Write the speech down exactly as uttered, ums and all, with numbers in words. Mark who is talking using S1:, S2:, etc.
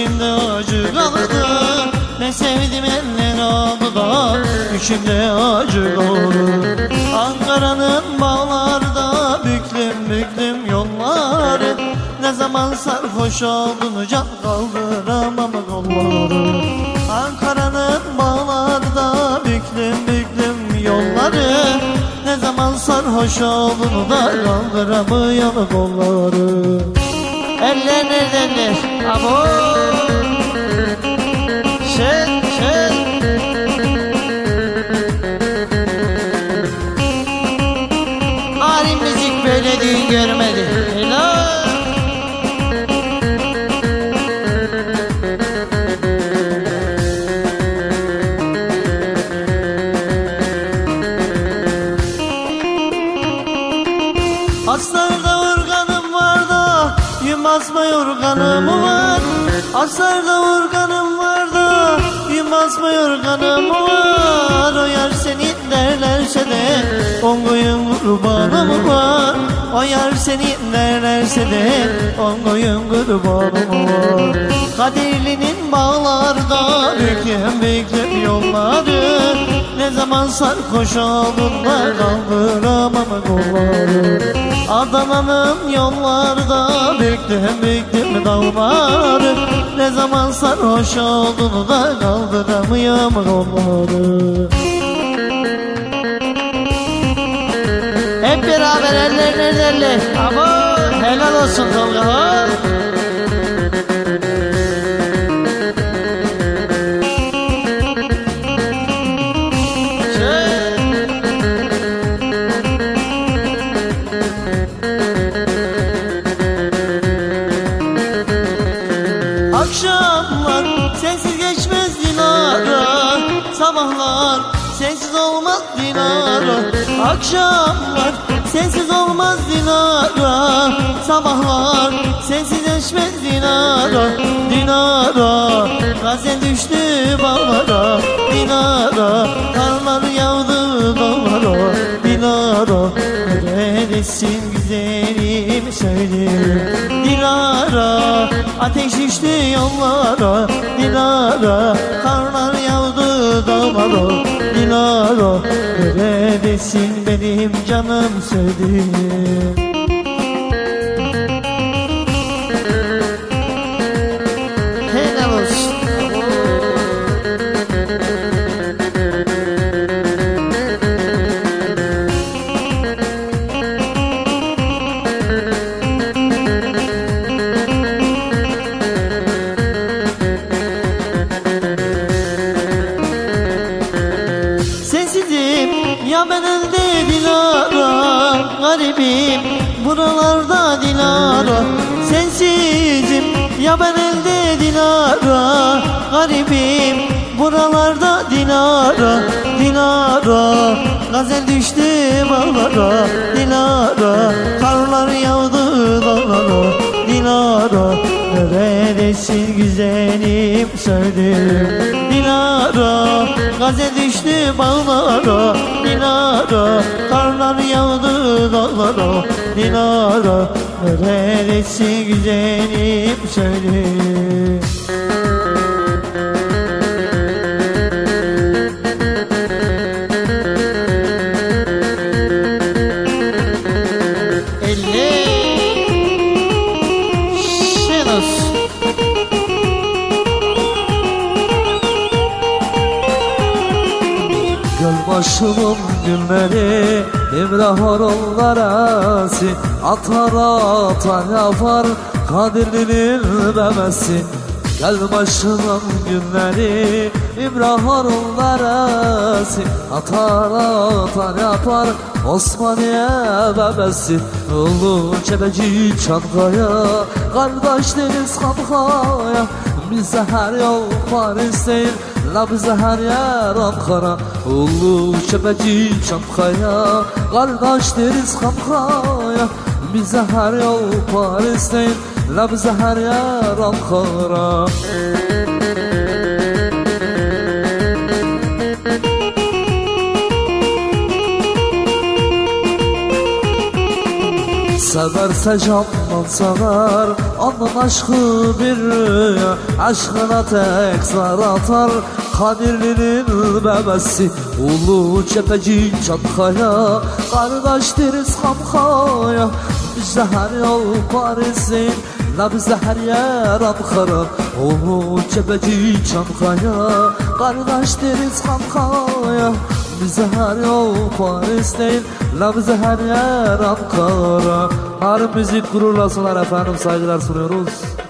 S1: içimde acı kaldı. Ne sevdim eller aldı da içimde acı kaldı. Ankara'nın bağlarda büklüm büklüm yolları. Ne zaman sarhoş oldun can kaldıramam kolları. Ankara'nın bağlarda büklüm büklüm yolları. Ne zaman sarhoş oldun da kaldıramıyorum kolları. Eller eller abo şen şen. Alim müzik böyle düğün görmedi. Helal. Aslarda organım var da yumaz mı yorganım var. Aslarda organım var da yumaz mı yorganım var. O yar senin derlerse de on koyun kurbanım var. O yar senin derlerse de on koyun kurbanım var. Kadirli'nin bağlarda büklüm büklüm yolları. Ne zaman sarhoş oldun da kaldıramam kolları. Adana'nın yollarda büklüm büklüm dağları. Ne zaman sarhoş oldun da kaldıramıyorum kolları. Hep beraber eller eller. Ama helal olsun Tolga. Akşamlar sensiz geçmez Dilara. Sabahlar sensiz olmaz Dilara. Akşamlar sensiz olmaz Dilara. Sabahlar sensiz geçmez Dilara. Dilara gazel düştü bağlara. Dilara karlar yağdı dağlara. Dilara neredesin güzelim söyle. Dilara ateş düştü yollara. Dilara karlar yağdı dağlara. Dilara neredesin benim canım sevdiğim. Helal olsun. Ya ben elde Dilara, garibim buralarda Dilara. Sensizim ya ben elde Dilara, garibim buralarda Dilara. Dilara gazel düştü bağlara. Dilara karlar yağdı dağlara. Dilara neredesin güzelim söyle. Dilara gazel düştü bağlara. Dilara karlar yağdı dağlara. Dilara neredesin güzelim söyle.
S2: Başımın günleri İmrah horullar arası. Atar atar yapar Kadirli'nin memesi. Gel başımın günleri İmrah horullar arası. Atar atar yapar Osmaniye memesi. Ulu Çebeci Çankaya, kardeş deniz Kankaya. Bize her yol Paris değil, la bize her yer Ankara. Ulu Çebeci Çankaya, kardeş deriz Kankaya. Bize her yol Paris değil, la bize her yer Ankara. Severse candan sever, onun aşkı bir rüya. Aşkına tek zar atar Kadirli'nin bebesi. Ulu Çepeci Çankaya, kardeş deriz Hamkaya. Bizde her yol Paris'in, la bizde her yer Ankara. Ulu Çepeci Çankaya, kardeş deriz Hamkaya. Bizde her yol Paris değil, la bizde her yer Ankara. Her müzik gururlasınlar efendim, saygılar sunuyoruz.